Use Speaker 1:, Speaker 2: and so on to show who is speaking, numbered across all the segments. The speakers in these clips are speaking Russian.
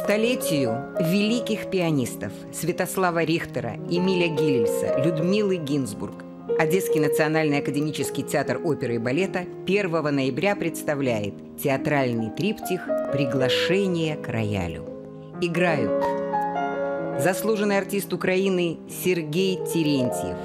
Speaker 1: столетию великих пианистов Святослава Рихтера, Эмиля Гиллельса, Людмилы Гинзбург Одесский национальный академический театр оперы и балета 1 ноября представляет театральный триптих «Приглашение к роялю». Играют заслуженный артист Украины Сергей Терентьев,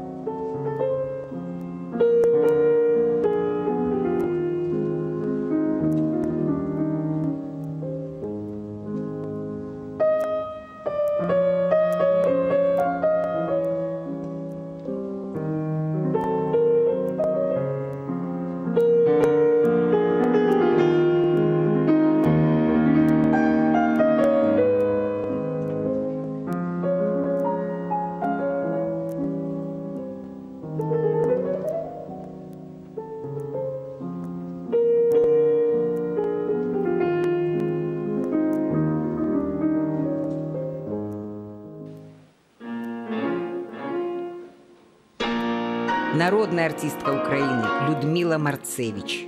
Speaker 1: народная артистка Украины Людмила Марцевич.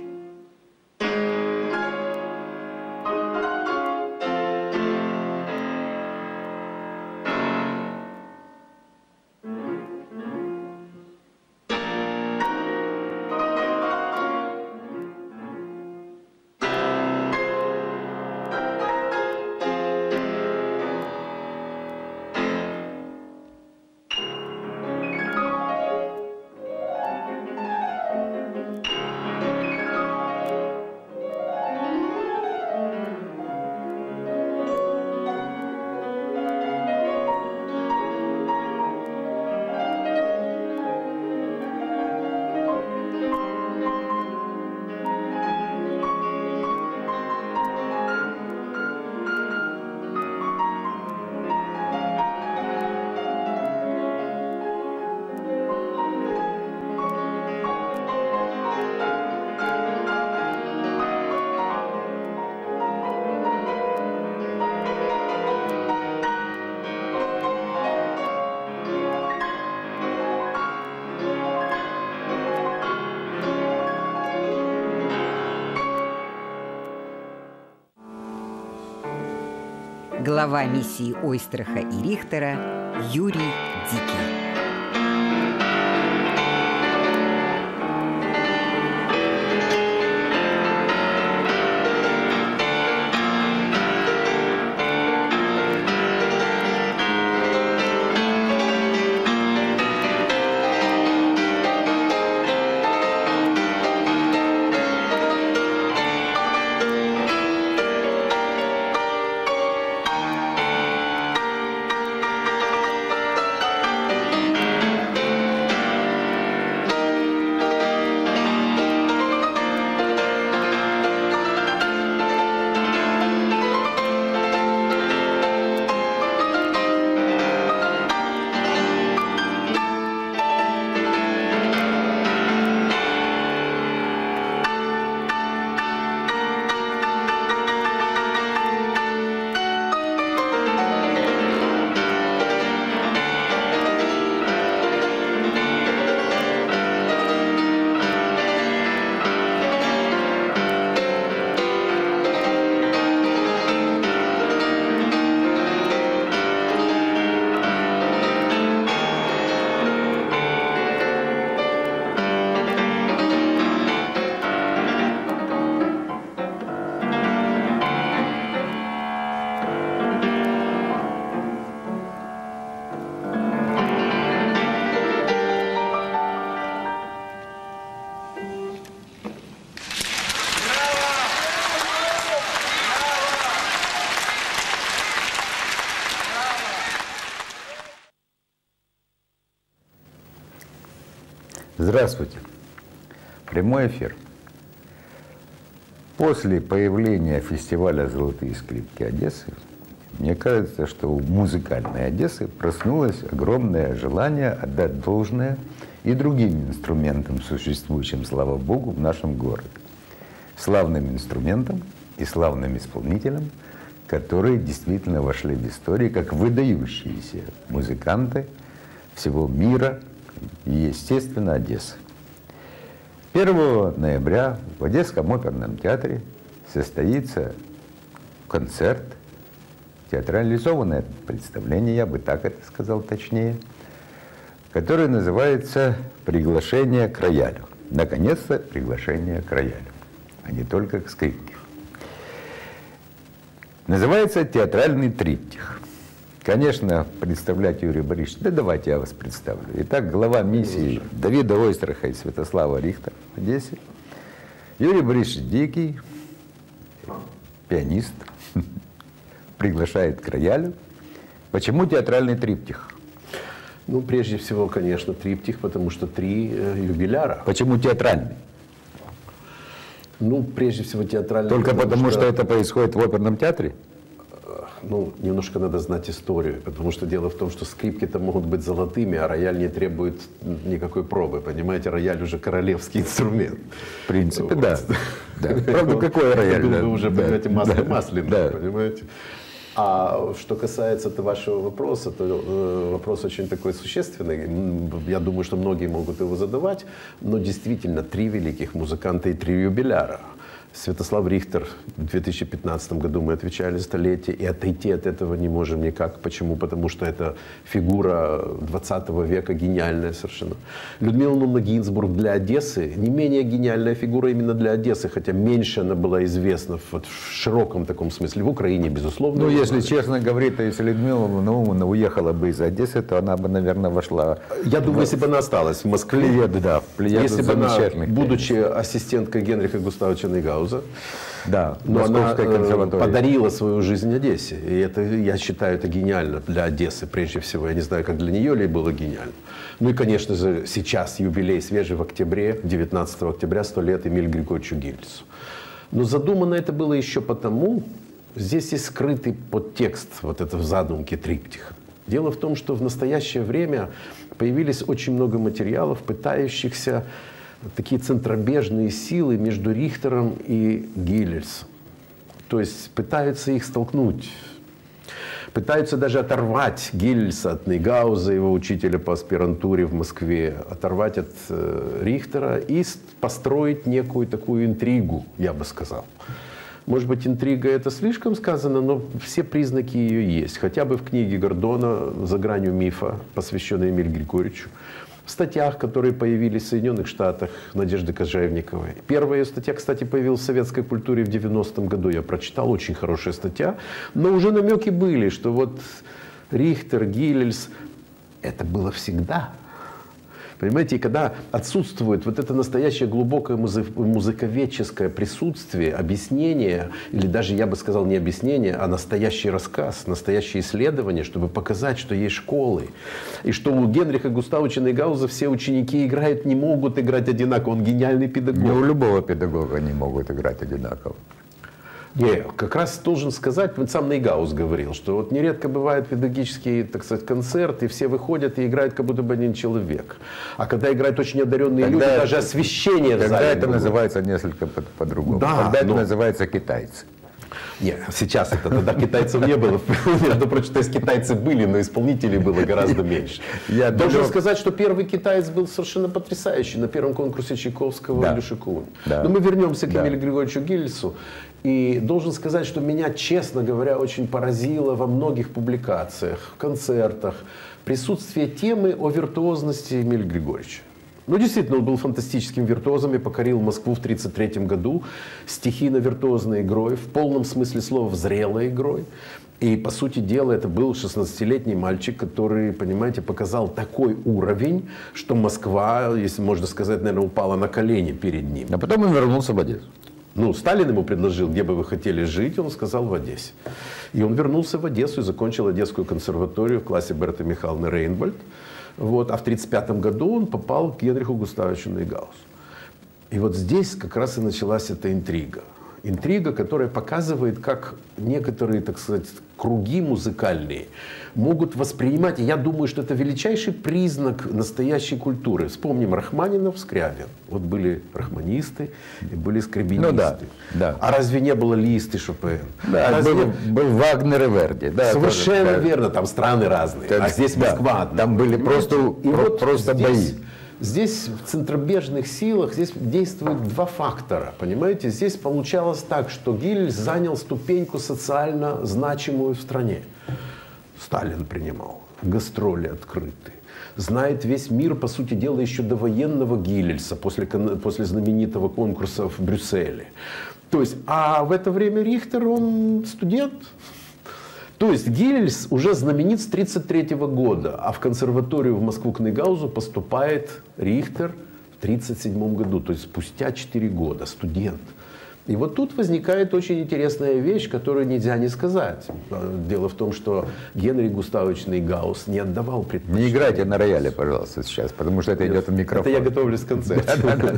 Speaker 1: Глава миссии Ойстраха и Рихтера Юрий Дикий.
Speaker 2: Здравствуйте. Прямой эфир. После появления фестиваля «Золотые скрипки Одессы», мне кажется, что у музыкальной Одессы проснулось огромное желание отдать должное и другим инструментам, существующим, слава Богу, в нашем городе. Славным инструментам и славным исполнителям, которые действительно вошли в историю как выдающиеся музыканты всего мира и, естественно, Одессы. 1 ноября в Одесском оперном театре состоится концерт театрализованное представление, я бы так это сказал точнее, которое называется «Приглашение к роялю». Наконец-то приглашение к роялю, а не только к скрипке. Называется «Театральный триптих». Конечно, представлять Юрия Борисовича, да давайте я вас представлю. Итак, глава миссии Давида Ойстраха и Святослава Рихтера в Одессе. Юрий Борисович Дикий, пианист, приглашает к роялю. Почему театральный триптих?
Speaker 3: Ну, прежде всего, конечно, триптих, потому что 3 юбиляра.
Speaker 2: Почему театральный?
Speaker 3: Ну, прежде всего, театральный.
Speaker 2: Только потому что это происходит в оперном театре?
Speaker 3: Ну, немножко надо знать историю, потому что дело в том, что скрипки-то могут быть золотыми, а рояль не требует никакой пробы, понимаете, рояль уже королевский инструмент.
Speaker 2: В принципе, вот. Да. Правда, какой рояль?
Speaker 3: Был бы уже, понимаете, масло масляное, понимаете. А что касается вашего вопроса, то вопрос очень такой существенный. Я думаю, что многие могут его задавать, но действительно 3 великих музыканта и 3 юбиляра. Святослав Рихтер в 2015 году мы отвечали столетие, и отойти от этого не можем никак. Почему? Потому что это фигура 20 века, гениальная совершенно. Людмила Ивановна Гинзбург для Одессы не менее гениальная фигура именно для Одессы, хотя меньше она была известна в широком таком смысле. В Украине, безусловно.
Speaker 2: Ну, если честно говорить, то если Людмила Ивановна уехала бы из Одессы, то она бы, наверное, вошла...
Speaker 3: Я думаю, если бы она осталась в Москве,
Speaker 2: да, в плеяду
Speaker 3: если бы она, будучи
Speaker 2: конечно,
Speaker 3: ассистенткой Генриха Густавовича Нейгауза,
Speaker 2: да,
Speaker 3: но она подарила свою жизнь Одессе. И это, я считаю, это гениально для Одессы, прежде всего. Я не знаю, как для нее ли было гениально. Ну и, конечно же, сейчас юбилей свежий в октябре, 19 октября, 100 лет Эмилию Григорьевичу Гильдису. Но задумано это было еще потому, здесь есть скрытый подтекст вот этого задумки триптиха. Дело в том, что в настоящее время появились очень много материалов, пытающихся такие центробежные силы между Рихтером и Гиллельсом. То есть пытаются их столкнуть. Пытаются даже оторвать Гиллельса от Нейгауза, его учителя по аспирантуре в Москве, оторвать от Рихтера и построить некую такую интригу, я бы сказал. Может быть, интрига это слишком сказано, но все признаки ее есть. Хотя бы в книге Гордона «За гранью мифа», посвященной Эмилию Григорьевичу, в статьях, которые появились в Соединенных Штатах, Надежды Кожевниковой. Первая ее статья, кстати, появилась в советской культуре в 90-м году. Я прочитал, очень хорошая статья. Но уже намеки были, что вот Рихтер, Гиллельс, это было всегда. Понимаете, и когда отсутствует вот это настоящее глубокое музыковедческое присутствие, объяснение, или даже, я бы сказал, не объяснение, а настоящий рассказ, настоящее исследование, чтобы показать, что есть школы, и что у Генриха Густавовича Нейгауза все ученики играют, не могут играть одинаково, он гениальный педагог.
Speaker 2: Не у любого педагога не могут играть одинаково.
Speaker 3: Не, как раз должен сказать, сам Нейгауз говорил, что вот нередко бывает педагогический, так сказать, концерт, и все выходят и играют как будто бы один человек. А когда играют очень одаренные люди, даже освещение в зале.
Speaker 2: Тогда это называется несколько по-другому.
Speaker 3: Да,
Speaker 2: тогда это называется китайцы.
Speaker 3: Нет, сейчас это, тогда китайцев не было. Между прочим, то есть китайцы были, но исполнителей было гораздо меньше. Я должен сказать, что первый китаец был совершенно потрясающий на первом конкурсе Чайковского в Люшикуне. Но мы вернемся к Эмилию Григорьевичу Гиллельсу. И должен сказать, что меня, честно говоря, очень поразило во многих публикациях, концертах присутствие темы о виртуозности Эмилия Григорьевича. Ну, действительно, он был фантастическим виртуозом и покорил Москву в 1933 году стихийно-виртуозной игрой, в полном смысле слова зрелой игрой. И, по сути дела, это был 16-летний мальчик, который, понимаете, показал такой уровень, что Москва, если можно сказать, наверное, упала на колени перед ним.
Speaker 2: А потом он вернулся в Одессу.
Speaker 3: Ну, Сталин ему предложил, где бы вы хотели жить, он сказал, в Одессе. И он вернулся в Одессу и закончил Одесскую консерваторию в классе Берты Михайловны Рейнбольд. Вот. А в 1935 году он попал к Генриху Густавовичу Нейгаузу. И вот здесь как раз и началась эта интрига. Интрига, которая показывает, как некоторые, так сказать, круги музыкальные могут воспринимать, и я думаю, что это величайший признак настоящей культуры. Вспомним Рахманинов, Скрябин. Вот были рахманисты и были скрябинисты.
Speaker 2: Ну, да, да.
Speaker 3: А разве не было Лист и Шопен?
Speaker 2: Да, был Вагнер и Верди. Да,
Speaker 3: совершенно верно, там страны разные. А здесь Москва одна.
Speaker 2: Там были просто бои.
Speaker 3: здесь в центробежных силах здесь действуют два фактора, понимаете? Здесь получалось так, что Гиллельс занял ступеньку социально значимую в стране. Сталин принимал, гастроли открыты. Знает весь мир, по сути дела, еще до военного Гиллельса, после знаменитого конкурса в Брюсселе. То есть, а в это время Рихтер, он студент. То есть Гиллельс уже знаменит с 1933 года, а в консерваторию в Москву к Нейгаузу поступает Рихтер в 1937 году, то есть спустя 4 года, студент. И вот тут возникает очень интересная вещь, которую нельзя не сказать. Дело в том, что Генрих Густавович Нейгаус не отдавал предпочтение.
Speaker 2: Не играйте на рояле, пожалуйста, сейчас, потому что это идет в микрофон.
Speaker 3: Это я готовлюсь к концерту.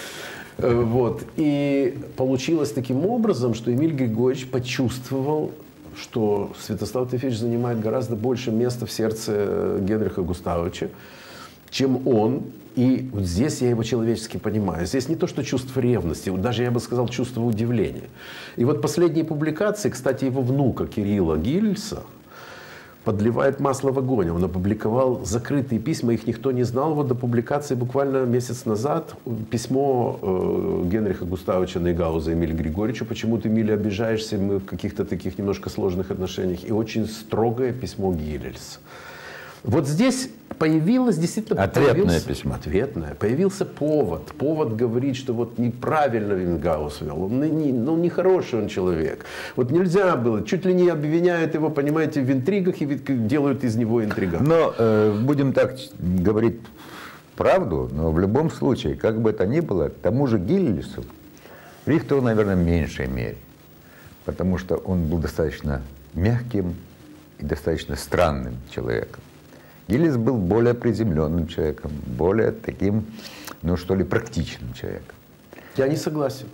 Speaker 3: Вот. И получилось таким образом, что Эмиль Григорьевич почувствовал, что Святослав Тимофеевич занимает гораздо больше места в сердце Генриха Густавовича, чем он. И вот здесь я его человечески понимаю. Здесь не то, что чувство ревности, вот даже, я бы сказал, чувство удивления. И вот последние публикации, кстати, его внука Кирилла Гиллельса, подливает масло в огонь. Он опубликовал закрытые письма, их никто не знал. Вот до публикации буквально месяц назад письмо Генриха Густавовича Нейгауза Эмилю Григорьевичу. Почему ты, Эмиль, обижаешься? Мы в каких-то таких немножко сложных отношениях. И очень строгое письмо Гиллельса. Вот здесь появилось действительно...
Speaker 2: Ответное письмо.
Speaker 3: Ответное. Появился повод. Повод говорит, что вот неправильно Нейгаус вел. Он нехороший он человек. Вот нельзя было. Чуть ли не обвиняют его, понимаете, в интригах и делают из него интриганта.
Speaker 2: Но будем так говорить правду, но в любом случае, как бы это ни было, тому же Гиллельсу, Рихтеру, наверное, в меньшей мере. Потому что он был достаточно мягким и достаточно странным человеком. Гиллельс был более приземленным человеком, более таким, ну что ли, практичным человеком.
Speaker 3: Я не согласен.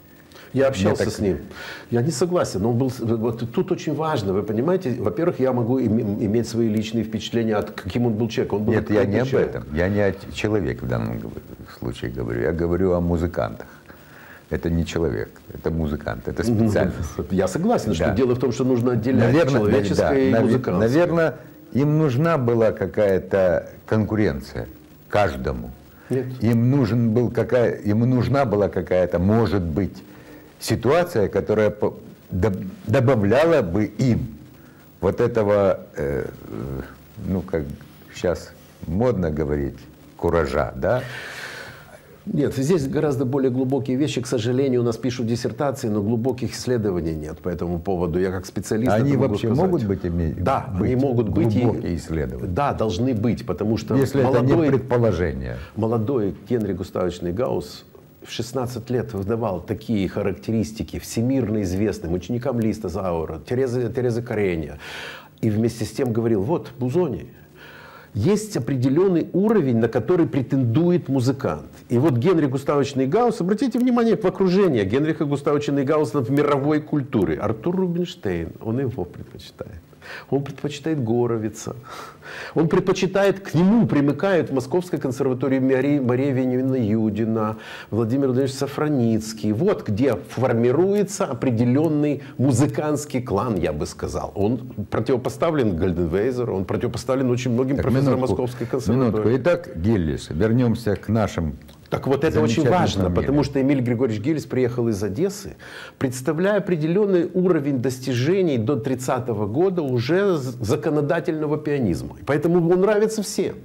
Speaker 3: Я общался с ним. Я не согласен. Но он был, вот тут очень важно, вы понимаете, во-первых, я могу иметь свои личные впечатления, от каким он был человек. Он был
Speaker 2: Нет, я не об этом. Я не о человеке в данном случае говорю. Я говорю о музыкантах. Это не человек, это музыкант, это специальность.
Speaker 3: Я согласен, что дело в том, что нужно отделять человеческое и музыкантское.
Speaker 2: Наверное, им нужна была какая-то конкуренция каждому.
Speaker 3: Нет.
Speaker 2: Ему нужна была какая-то, может быть, ситуация, которая добавляла бы им вот этого, ну, как сейчас модно говорить, куража, да?
Speaker 3: Нет, здесь гораздо более глубокие вещи. К сожалению, у нас пишут диссертации, но глубоких исследований нет по этому поводу. Я как специалист
Speaker 2: они
Speaker 3: могу
Speaker 2: вообще
Speaker 3: сказать.
Speaker 2: Могут быть
Speaker 3: Да, они могут быть
Speaker 2: глубокие исследования.
Speaker 3: Да, должны быть, потому что
Speaker 2: если это не предположение.
Speaker 3: Молодой Генрих Густавович Нейгаус в 16 лет выдавал такие характеристики всемирно известным ученикам Листа, Заура, Терезы Каренья. И вместе с тем говорил, вот, Бузони, есть определенный уровень, на который претендует музыкант. И вот Генрих Густавович Нейгаус, обратите внимание в окружение Генриха Густавовича Нейгауса в мировой культуре. Артур Рубинштейн, он его предпочитает. Он предпочитает Горовица. Он предпочитает, к нему примыкают в Московской консерватории Мария Вениаминовна Юдина, Владимир Владимирович Сафроницкий. Вот где формируется определенный музыкантский клан, я бы сказал. Он противопоставлен Гальденвейзеру, он противопоставлен очень многим профессорам Московской консерватории.
Speaker 2: Минутку. Итак, Гиллельс, вернемся к нашим...
Speaker 3: Так вот это очень важно, потому что Эмиль Григорьевич Гиллельс приехал из Одессы, представляя определенный уровень достижений до 30-го года уже законодательного пианизма. Поэтому он нравится всем.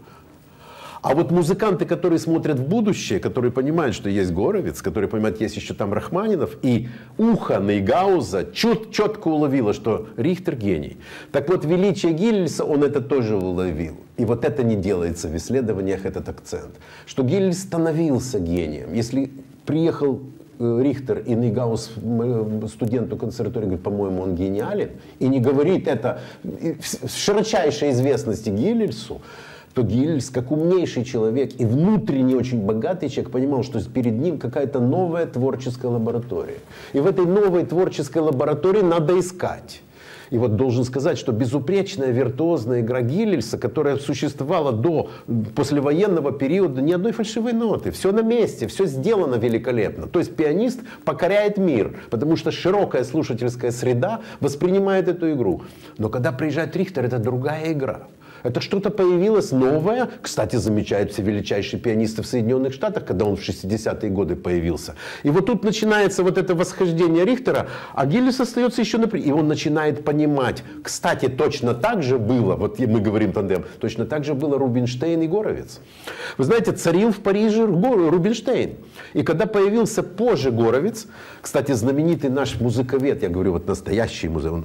Speaker 3: А вот музыканты, которые смотрят в будущее, которые понимают, что есть Горовиц, которые понимают, есть еще там Рахманинов, и ухо Нейгауза четко уловило, что Рихтер гений. Так вот, величие Гиллельса он это тоже уловил. И вот это не делается в исследованиях, этот акцент. Что Гиллельс становился гением. Если приехал Рихтер и Нейгаус, студенту консерватории, говорит, по-моему, он гениален, и не говорит это в широчайшей известности Гиллельсу, то Гиллельс, как умнейший человек и внутренне очень богатый человек, понимал, что перед ним какая-то новая творческая лаборатория. И в этой новой творческой лаборатории надо искать. И вот должен сказать, что безупречная виртуозная игра Гиллельса, которая существовала до послевоенного периода, ни одной фальшивой ноты. Все на месте, все сделано великолепно. То есть пианист покоряет мир, потому что широкая слушательская среда воспринимает эту игру. Но когда приезжает Рихтер, это другая игра. Это что-то появилось новое. Кстати, замечают все величайшие пианисты в Соединенных Штатах, когда он в 60-е годы появился. И вот тут начинается вот это восхождение Рихтера, а Гиллис остается еще напрямую. И он начинает понимать. Кстати, точно так же было, вот мы говорим тандем, точно так же было Рубинштейн и Горовиц. Вы знаете, царил в Париже Рубинштейн. И когда появился позже Горовиц, кстати, знаменитый наш музыковед, я говорю, вот настоящий музыковед,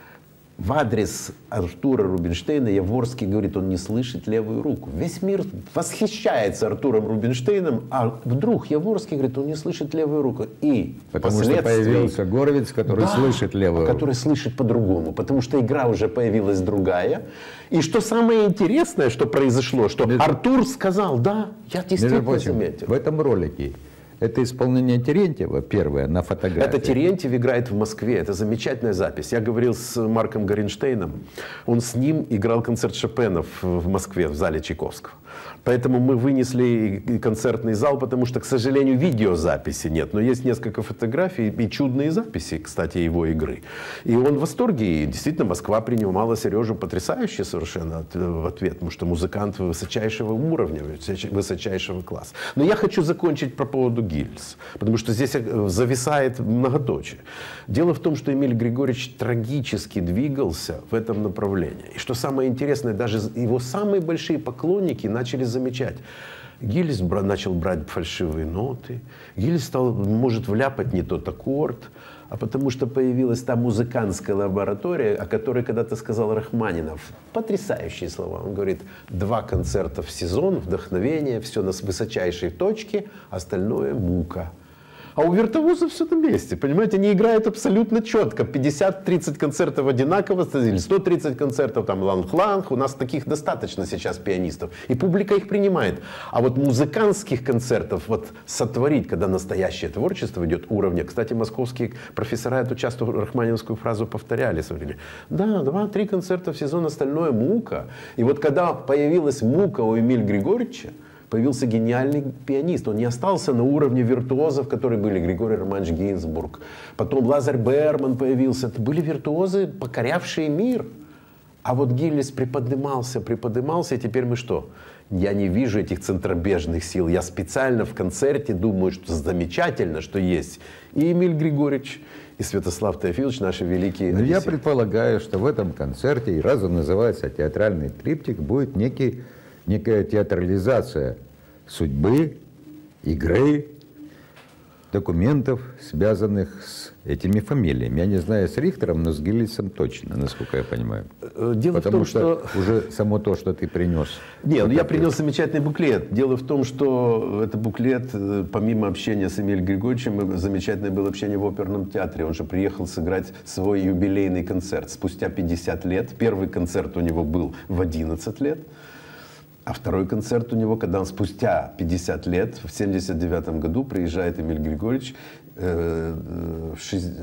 Speaker 3: в адрес Артура Рубинштейна Яворский говорит, он не слышит левую руку. Весь мир восхищается Артуром Рубинштейном, а вдруг Яворский говорит, он не слышит левую руку. И
Speaker 2: потому что появился Горовиц, который слышит левую руку.
Speaker 3: Который слышит по-другому, потому что игра уже появилась другая. И что самое интересное, что произошло, что Артур сказал, да, я действительно заметил.
Speaker 2: В этом ролике это исполнение Терентьева, первое, на фотографии.
Speaker 3: Это Терентьев играет в Москве. Это замечательная запись. Я говорил с Марком Горенштейном. Он с ним играл концерт Шопена в Москве, в зале Чайковского. Поэтому мы вынесли и концертный зал, потому что, к сожалению, видеозаписи нет. Но есть несколько фотографий и чудные записи, кстати, его игры. И он в восторге. И действительно, Москва принимала Сережу потрясающе совершенно в ответ. Потому что музыкант высочайшего уровня, высочайшего класса. Но я хочу закончить по поводу Гиллиса. Потому что здесь зависает многоточие. Дело в том, что Эмиль Григорьевич трагически двигался в этом направлении. И что самое интересное, даже его самые большие поклонники начали замечать. Гиллис начал брать фальшивые ноты. Гиллис может вляпать не тот аккорд. А потому что появилась та музыкантская лаборатория, о которой когда-то сказал Рахманинов. Потрясающие слова. Он говорит, 2 концерта в сезон, вдохновение, все на высочайшей точке, остальное мука. А у виртуозов все на месте, понимаете, они играют абсолютно четко. 50-30 концертов одинаково, или 130 концертов, там ланг-ланг. У нас таких достаточно сейчас пианистов. И публика их принимает. А вот музыкантских концертов вот сотворить, когда настоящее творчество идет уровня. Кстати, московские профессора эту часто рахманинскую фразу повторяли. Говорили, да, 2-3 концерта в сезон, остальное мука. И вот когда появилась мука у Эмиля Григорьевича, появился гениальный пианист. Он не остался на уровне виртуозов, которые были Григорий Романович Гинзбург. Потом Лазарь Берман появился. Это были виртуозы, покорявшие мир. А вот Гиллис приподнимался, и теперь мы что? Я не вижу этих центробежных сил. Я специально в концерте думаю, что замечательно, что есть и Эмиль Григорьевич, и Святослав Теофилович, наши великие...
Speaker 2: Но я предполагаю, что в этом концерте, и раз он называется «Театральный триптих», будет некая театрализация судьбы, игры, документов, связанных с этими фамилиями. Я не знаю, с Рихтером, но с Гиллисом точно, насколько я понимаю.
Speaker 3: Дело
Speaker 2: Потому
Speaker 3: в том, что
Speaker 2: уже само то, что ты принес.
Speaker 3: Нет, я принес замечательный буклет. Дело в том, что этот буклет, помимо общения с Эмилем Григорьевичем, замечательное было общение в оперном театре. Он же приехал сыграть свой юбилейный концерт спустя 50 лет. Первый концерт у него был в 11 лет. А второй концерт у него, когда он спустя 50 лет, в 1979 году, приезжает Эмиль Григорьевич, в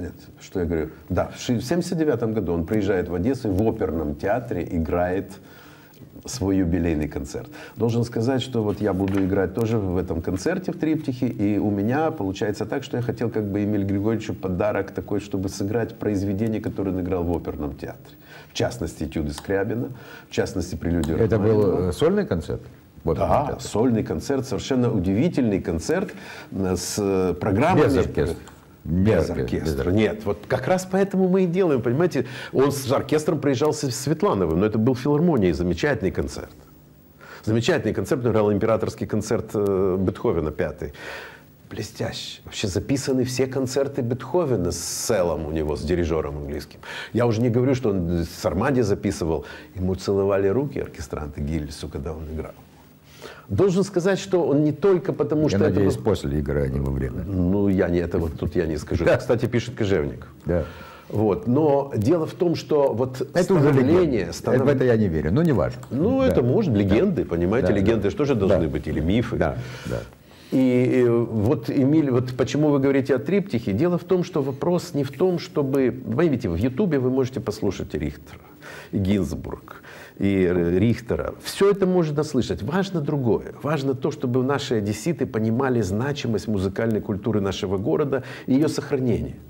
Speaker 3: 1979 году он приезжает в Одессу и в оперном театре играет свой юбилейный концерт. Должен сказать, что вот я буду играть тоже в этом концерте в триптихе, и у меня получается так, что я хотел как бы Эмилю Григорьевичу подарок такой, чтобы сыграть произведение, которое он играл в оперном театре. В частности, этюды Скрябина, в частности, прелюдия Рахманинова.
Speaker 2: Это был сольный концерт?
Speaker 3: Да, сольный концерт, совершенно удивительный концерт с программой.
Speaker 2: Без оркестра.
Speaker 3: Без оркестра. Нет, вот как раз поэтому мы и делаем, понимаете. Он с оркестром приезжал с Светлановым, но это был филармонией, замечательный концерт. Замечательный концерт, он играл императорский концерт Бетховена, 5-й. Блестяще. Вообще записаны все концерты Бетховена с Селлом у него, с дирижером английским. Я уже не говорю, что он с Армади записывал. Ему целовали руки оркестранты Гиллису, когда он играл. Должен сказать, что он не только потому, что...
Speaker 2: Я надеюсь, после игры, а не во время.
Speaker 3: Ну, тут я не скажу. Кстати, пишет Кожевник.
Speaker 2: Да.
Speaker 3: Вот. Но дело в том, что вот
Speaker 2: это уже легенда. В это я не верю, но не важно.
Speaker 3: Ну, это может, легенды, понимаете, легенды же тоже должны быть, или мифы.
Speaker 2: Да, да.
Speaker 3: И вот, Эмиль, вот почему вы говорите о триптихе? Дело в том, что вопрос не в том, чтобы... Вы видите, в Ютубе вы можете послушать Рихтера, и Гинзбург, и Рихтера. Все это можно слышать. Важно другое. Важно то, чтобы наши одесситы понимали значимость музыкальной культуры нашего города и ее сохранение.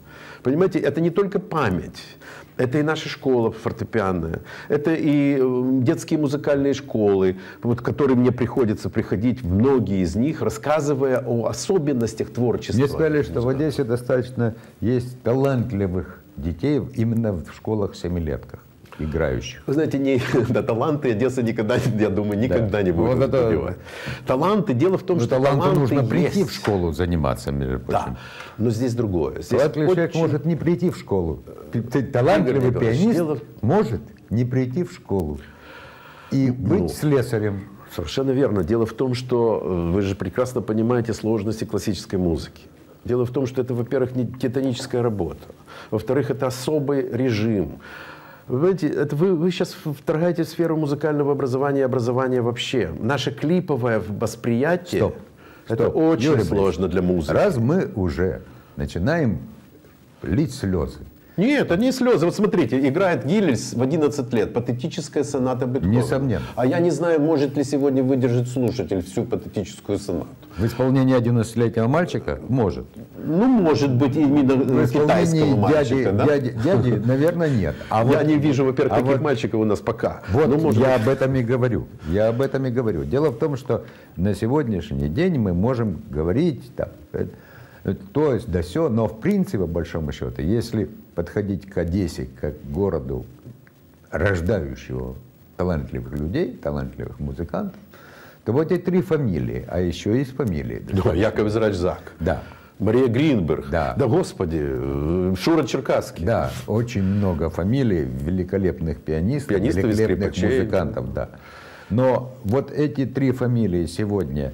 Speaker 3: Понимаете, это не только память. Это и наша школа фортепианная, это и детские музыкальные школы, вот, к которым мне приходится приходить, многие из них, рассказывая о особенностях творчества.
Speaker 2: Мне сказали, что в Одессе достаточно есть талантливых детей именно в школах-семилетках, играющих.
Speaker 3: Вы знаете, таланты Одесса никогда, я думаю, никогда не будет
Speaker 2: вот
Speaker 3: добивать. Таланты, дело в том, что таланты
Speaker 2: нужно
Speaker 3: есть.
Speaker 2: прийти в школу заниматься, между прочим.
Speaker 3: Да, но здесь другое. Здесь
Speaker 2: талантливый человек может не прийти в школу. Талантливый пианист может не прийти в школу и быть слесарем.
Speaker 3: Совершенно верно. Дело в том, что вы же прекрасно понимаете сложности классической музыки. Дело в том, что это, во-первых, не титаническая работа. Во-вторых, это особый режим. Вы понимаете, это вы сейчас вторгаете в сферу музыкального образования и образования вообще. Наше клиповое восприятие, это очень
Speaker 2: Юрий
Speaker 3: сложно для музыки.
Speaker 2: Раз мы уже начинаем лить слезы.
Speaker 3: Нет, это не слезы. Вот смотрите, играет Гиллельс в 11 лет, патетическая соната Бетховена.
Speaker 2: Несомненно.
Speaker 3: А я не знаю, может ли сегодня выдержать слушатель всю патетическую сонату.
Speaker 2: В исполнении 11-летнего мальчика может.
Speaker 3: Ну, может быть, именно китайского мальчика,
Speaker 2: дяди, наверное, нет.
Speaker 3: Я не вижу, во-первых, таких мальчиков у нас пока.
Speaker 2: Вот я об этом и говорю. Дело в том, что на сегодняшний день мы можем говорить, то есть да сё, но в принципе, по большому счету, если подходить к Одессе как к городу, рождающего талантливых людей, талантливых музыкантов, то вот эти три фамилии, а еще есть фамилии.
Speaker 3: Да, Яков Зрачзак.
Speaker 2: Да.
Speaker 3: Мария Гринберг.
Speaker 2: Да.
Speaker 3: Да, господи, Шура Черкасский.
Speaker 2: Да, очень много фамилий великолепных пианистов, великолепных музыкантов. Да. Но вот эти три фамилии сегодня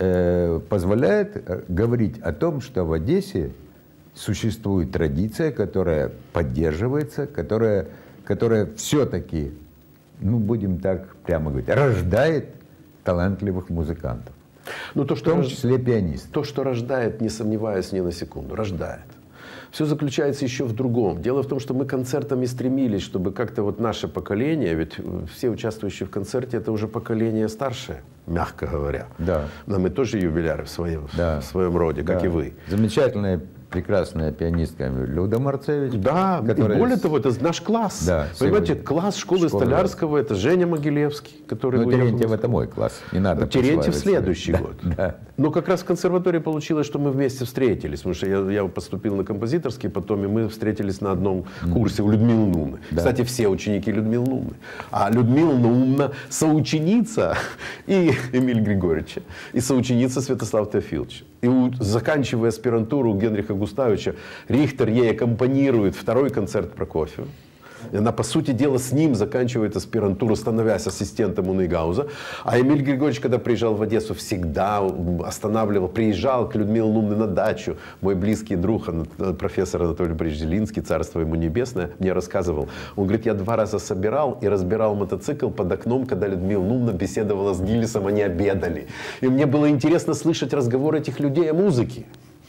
Speaker 2: позволяют говорить о том, что в Одессе существует традиция, которая поддерживается, которая все-таки, будем так прямо говорить, рождает талантливых музыкантов. В том числе пианистов.
Speaker 3: То, что рождает, не сомневаюсь ни на секунду, рождает. Все заключается еще в другом. Дело в том, что мы концертами стремились, чтобы как-то вот наше поколение, ведь все участвующие в концерте, это уже поколение старшее, мягко говоря.
Speaker 2: Да.
Speaker 3: Но мы тоже юбиляры в своем роде, как и вы.
Speaker 2: Замечательная, прекрасная пианистка Люда Марцевич.
Speaker 3: Да, и более того, это наш класс.
Speaker 2: Да,
Speaker 3: понимаете, класс школы Столярского, это Женя Могилевский, который...
Speaker 2: Терентьев это мой класс, не надо.
Speaker 3: Терентьев следующий год.
Speaker 2: Да.
Speaker 3: Но как раз в консерватории получилось, что мы вместе встретились, потому что я поступил на композиторский, потом и мы встретились на одном курсе у Людмилы Нумны. Да. Кстати, все ученики Людмилы Нумны. А Людмила Нумна соученица и Эмиль Григорьевича, и соученица Святослава Теофиловича. И заканчивая аспирантуру Генриха Густавовича, Рихтер ей аккомпанирует второй концерт Прокофьева. И она, по сути дела, с ним заканчивает аспирантуру, становясь ассистентом у Нейгауза. А Эмиль Григорьевич, когда приезжал в Одессу, всегда приезжал к Людмиле Нумне на дачу. Мой близкий друг, профессор Анатолий Борисович Зелинский, царство ему небесное, мне рассказывал. Он говорит, я 2 раза собирал и разбирал мотоцикл под окном, когда Людмила Нумна беседовала с Гиллисом, они обедали. И мне было интересно слышать разговоры этих людей о музыке.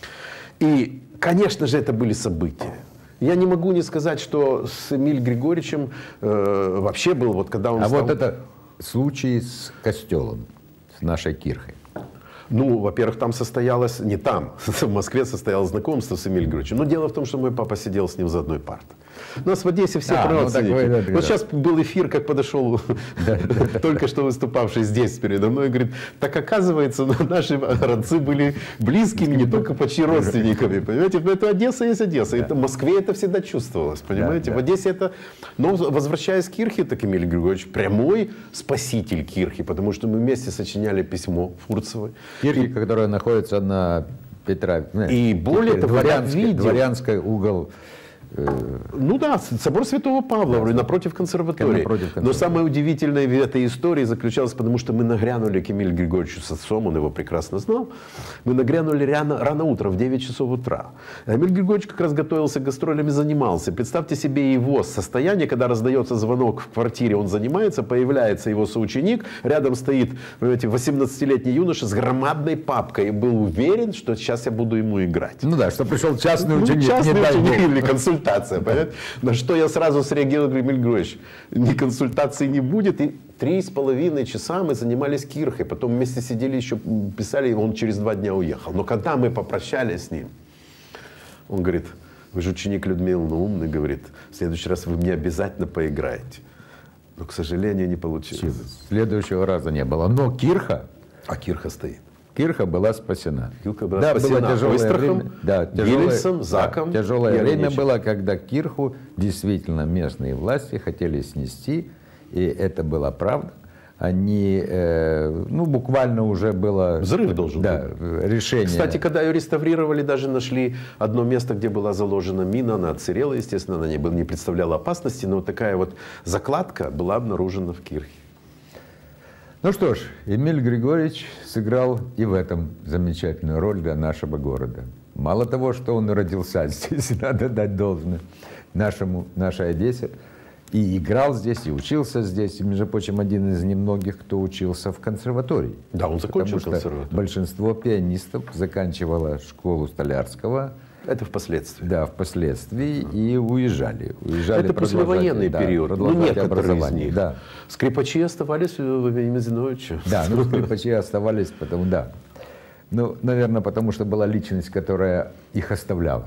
Speaker 3: И, конечно же, это были события. Я не могу не сказать, что с Эмилем Григорьевичем вообще был, вот когда он
Speaker 2: вот это случай с костелом, с нашей кирхой.
Speaker 3: Ну, во-первых, там состоялось, не там, в Москве состоялось знакомство с Эмилем Григорьевичем. Но дело в том, что мой папа сидел с ним за одной партой. У нас в Одессе все родственники. Вот сейчас был эфир, как подошел только что выступавший здесь передо мной, и говорит, так оказывается, наши родцы были близкими, не только почти родственниками. Понимаете, это Одесса есть Одесса. В Москве это всегда чувствовалось, понимаете. В Одессе это... Но возвращаясь к кирхе, так Эмиль Григорьевич прямой спаситель кирхи, потому что мы вместе сочиняли письмо Фурцевой.
Speaker 2: Кирхи, которая находится на Петра...
Speaker 3: И более того,
Speaker 2: дворянский угол...
Speaker 3: Ну да, собор Святого Павла, напротив консерватории. Но самое удивительное в этой истории заключалось, потому что мы нагрянули к Эмилию Григорьевичу с отцом, он его прекрасно знал. Мы нагрянули рано утром, в 9 часов утра. А Эмиль Григорьевич как раз готовился к гастролям и занимался. Представьте себе его состояние, когда раздается звонок в квартире, он занимается, появляется его соученик, рядом стоит, понимаете, 18-летний юноша с громадной папкой и был уверен, что сейчас я буду ему играть.
Speaker 2: Ну да, что пришел частный ученик.
Speaker 3: Частный ученик или консультант. Понимаете? На что я сразу среагировал, Эмиль Григорьевич, ни консультации не будет. И 3,5 часа мы занимались кирхой. Потом вместе сидели, еще писали, и он через 2 дня уехал. Но когда мы попрощались с ним, он говорит, Вы же ученик Людмилы, ну, умный, говорит, в следующий раз вы мне обязательно поиграете. Но, к сожалению, не получилось.
Speaker 2: Следующего раза не было. Но кирха...
Speaker 3: А кирха стоит.
Speaker 2: Кирха была спасена.
Speaker 3: Кирха была спасена.
Speaker 2: Было тяжелое
Speaker 3: Ойстрахом,
Speaker 2: время. Да,
Speaker 3: Гиллельсом, Заком.
Speaker 2: Да, тяжелое время было, когда кирху действительно местные власти хотели снести. И это была правда. Они, ну, буквально уже было...
Speaker 3: Взрыв должен
Speaker 2: был. Решение.
Speaker 3: Кстати, когда ее реставрировали, даже нашли одно место, где была заложена мина. Она отсырела, естественно, она не представляла опасности. Но вот такая вот закладка была обнаружена в кирхе.
Speaker 2: Ну что ж, Эмиль Григорьевич сыграл и в этом замечательную роль для нашего города. Мало того, что он родился здесь, надо дать должное нашей Одессе, и играл здесь, и учился здесь, и, между прочим, один из немногих, кто учился в консерватории.
Speaker 3: Да, он закончил
Speaker 2: консерваторию. Большинство пианистов заканчивало школу Столярского.
Speaker 3: Это впоследствии.
Speaker 2: Да, впоследствии, и уезжали.
Speaker 3: Это послевоенный период. Ну, некоторые из них.
Speaker 2: Да.
Speaker 3: Скрипачи оставались в имени Зиновича.
Speaker 2: Да, ну скрипачи оставались, потому, да. Ну, наверное, потому что была личность, которая их оставляла.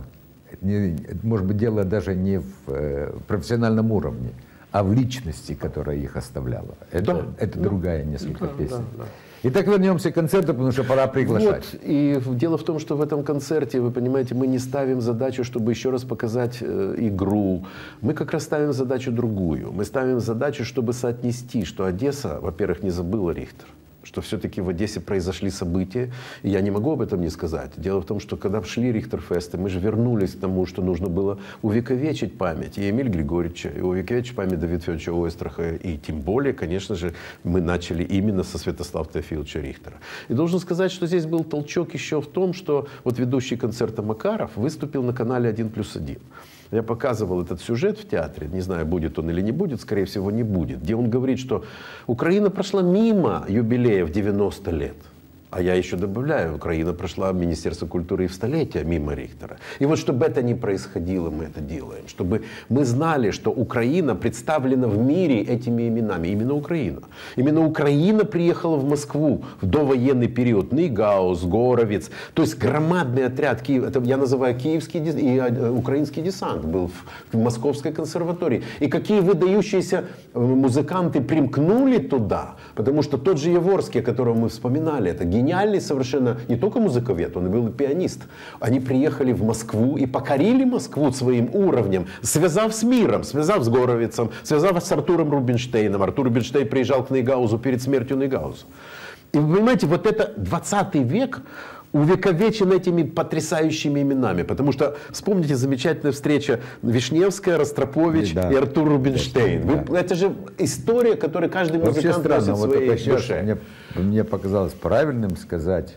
Speaker 2: Может быть, дело даже не в профессиональном уровне, а в личности, которая их оставляла. Это другая несколько песен. Да. Итак, вернемся к концерту, потому что пора приглашать.
Speaker 3: Вот, и дело в том, что в этом концерте, вы понимаете, мы не ставим задачу, чтобы еще раз показать игру. Мы как раз ставим задачу другую. Мы ставим задачу, чтобы соотнести, что Одесса, во-первых, не забыла Рихтер. Что все-таки в Одессе произошли события, и я не могу об этом не сказать. Дело в том, что когда шли Рихтерфесты, мы же вернулись к тому, что нужно было увековечить память и Эмиля Григорьевича, и увековечить память Давида Федоровича Ойстраха, и тем более, конечно же, мы начали именно со Святослава Теофиловича Рихтера. И должен сказать, что здесь был толчок еще в том, что вот ведущий концерта Макаров выступил на канале 1+1. Я показывал этот сюжет в театре, не знаю, будет он или не будет, скорее всего, не будет, где он говорит, что Украина прошла мимо юбилея в 90 лет. А я еще добавляю, Украина прошла Министерство культуры и в столетие мимо Рихтера. И вот чтобы это не происходило, мы это делаем. Чтобы мы знали, что Украина представлена в мире этими именами. Именно Украина. Именно Украина приехала в Москву в довоенный период. Нейгаус, Горовец. То есть громадный отряд, это я называю киевский и украинский десант был в Московской консерватории. И какие выдающиеся музыканты примкнули туда. Потому что тот же Яворский, о котором мы вспоминали, это гениальный совершенно, не только музыковед, он и был и пианист. Они приехали в Москву и покорили Москву своим уровнем, связав с миром, связав с Горовицем, связав с Артуром Рубинштейном. Артур Рубинштейн приезжал к Нейгаузу перед смертью Нейгауза. И вы понимаете, вот это 20 век увековечен этими потрясающими именами. Потому что, вспомните, замечательная встреча Вишневская, Ростропович и Артур Рубинштейн. Это же история, которую каждый музыкант носит в своей душе.
Speaker 2: Мне показалось правильным сказать,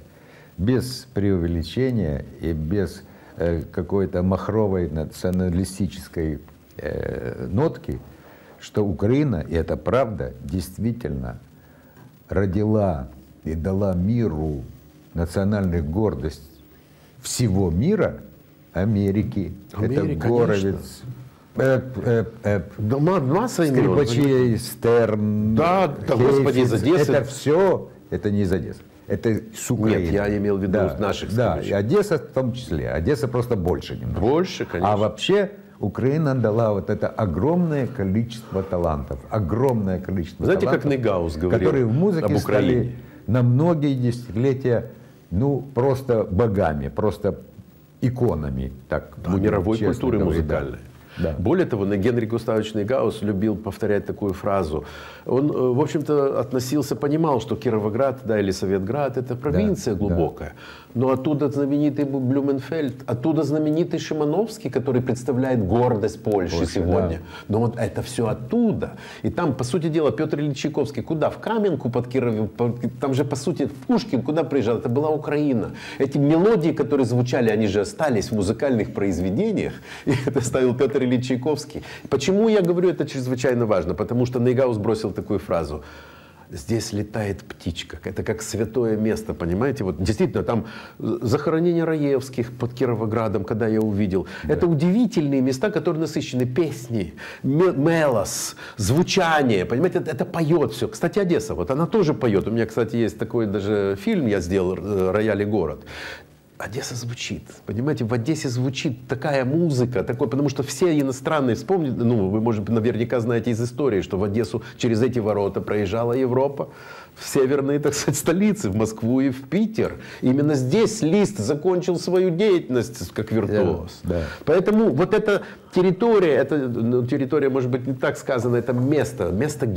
Speaker 2: без преувеличения и без какой-то махровой националистической нотки, что Украина, и это правда, действительно родила и дала миру национальную гордость всего мира, Америки. Это Горовец, скрипачей, Стерн,
Speaker 3: да, господи, из Одессы.
Speaker 2: Это все, это не из Одессы. Это с Украины.
Speaker 3: Нет, я имел в виду наших скрипачей.
Speaker 2: Да, и Одесса в том числе. Одесса просто больше немного.
Speaker 3: Больше, конечно.
Speaker 2: А вообще Украина дала вот это огромное количество талантов. Огромное количество
Speaker 3: талантов.
Speaker 2: Знаете,
Speaker 3: как Нейгаус говорил
Speaker 2: которые в музыке
Speaker 3: об Украине.
Speaker 2: Стали на многие десятилетия, ну, просто богами, просто иконами. Так,
Speaker 3: мировой культуры музыкальной.
Speaker 2: Да.
Speaker 3: Более того, Генрих Густавович Нейгаус любил повторять такую фразу. Он, в общем-то, относился, понимал, что Кировоград, да, или Советград — это провинция глубокая. Но оттуда знаменитый Блюменфельд, оттуда знаменитый Шимановский, который представляет гордость Польши сегодня. Да. Но вот это все оттуда. И там, по сути дела, Петр Ильич Чайковский куда? В Каменку под Кировом. Там же, по сути, Пушкин куда приезжал? Это была Украина. Эти мелодии, которые звучали, они же остались в музыкальных произведениях. И это ставил Петр Ильич Чайковский. Почему я говорю это чрезвычайно важно? Потому что Нейгаус бросил такую фразу: здесь летает птичка. Это как святое место, понимаете? Вот действительно, там захоронение Раевских под Кировоградом, когда я увидел. Да. Это удивительные места, которые насыщены песни, мелос, звучание, понимаете? Это поет все. Кстати, Одесса, вот она тоже поет. У меня, кстати, есть такой даже фильм я сделал «Рояль и город». Одесса звучит. Понимаете, в Одессе звучит такая музыка, потому что все иностранные, вспомните, ну, вы, может быть, наверняка знаете из истории, что в Одессу через эти ворота проезжала Европа в северные, так сказать, столицы, в Москву и в Питер. Именно здесь Лист закончил свою деятельность как виртуоз.
Speaker 2: Да.
Speaker 3: Поэтому вот эта территория, территория, может быть, не так сказано, это место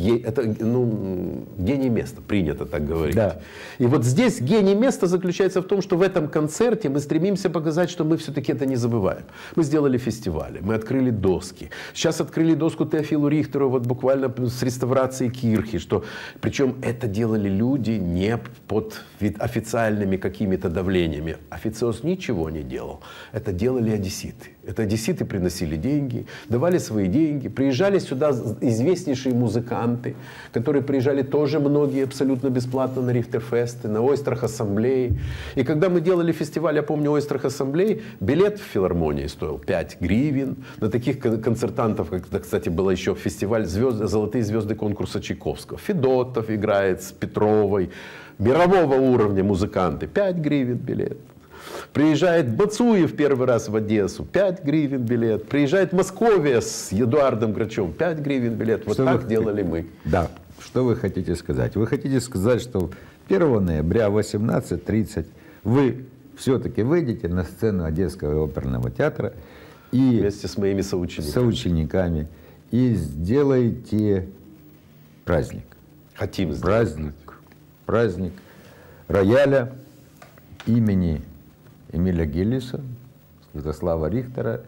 Speaker 3: гений места, принято так говорить.
Speaker 2: Да.
Speaker 3: И вот здесь гений места заключается в том, что в этом концерте мы стремимся показать, что мы все-таки это не забываем. Мы сделали фестивали, мы открыли доски. Сейчас открыли доску Теофилу Рихтеру, вот буквально с реставрацией кирхи, что, причем это делали люди не под официальными какими-то давлениями. Официоз ничего не делал. Это делали одесситы. Это одесситы приносили деньги, давали свои деньги. Приезжали сюда известнейшие музыканты, которые приезжали тоже многие абсолютно бесплатно на Рихтерфесты, на Ойстрах ассамблеи. И когда мы делали фестиваль, я помню, Ойстрах ассамблей, билет в филармонии стоил 5 гривен. На таких концертантов, как, кстати, был еще фестиваль «Золотые звезды» конкурса Чайковского. Федотов играет с Петровой. Мирового уровня музыканты. 5 гривен билет. Приезжает Бацуев первый раз в Одессу, 5 гривен билет. Приезжает Московия с Эдуардом Грачевым, 5 гривен билет. Вот так делали мы.
Speaker 2: Да. Что вы хотите сказать? Вы хотите сказать, что 1 ноября в 18:30 вы все-таки выйдете на сцену Одесского оперного театра и
Speaker 3: вместе с моими
Speaker 2: соучениками и сделаете праздник.
Speaker 3: Хотим сделать.
Speaker 2: Праздник рояля имени Эмиля Гиллиса, Святослава Рихтера.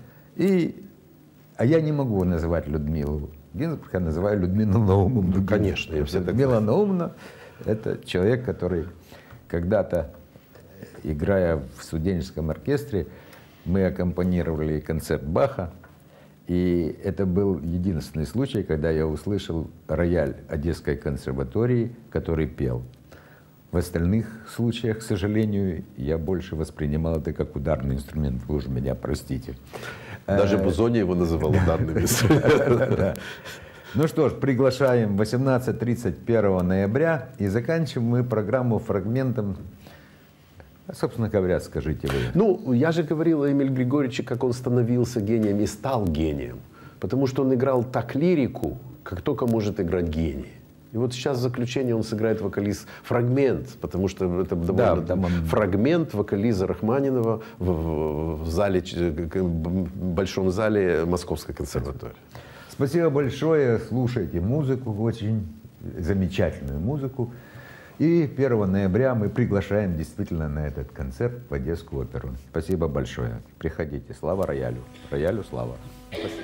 Speaker 2: А я не могу называть Людмилу Гинзбург, я называю Людмилу Наумовну.
Speaker 3: Ну, конечно, я всегда
Speaker 2: Людмила Наумовна — это человек, который когда-то, играя в студенческом оркестре, мы аккомпанировали концерт Баха. И это был единственный случай, когда я услышал рояль Одесской консерватории, который пел. В остальных случаях, к сожалению, я больше воспринимал это как ударный инструмент. Вы уж меня простите.
Speaker 3: Даже Бузони его называл ударным инструментом.
Speaker 2: Ну что ж, приглашаем 18:30 1 ноября. И заканчиваем мы программу фрагментом. Собственно говоря, скажите вы.
Speaker 3: Ну, я же говорил о Эмиле Григорьевиче, как он становился гением и стал гением. Потому что он играл так лирику, как только может играть гений. И вот сейчас в заключение он сыграет вокалист фрагмент, потому что это довольно фрагмент вокализа Рахманинова в зале, большом зале Московской консерватории.
Speaker 2: Спасибо большое. Слушайте музыку, очень замечательную музыку. И 1 ноября мы приглашаем действительно на этот концерт в Одесскую оперу. Спасибо большое. Приходите. Слава роялю. Роялю слава. Спасибо.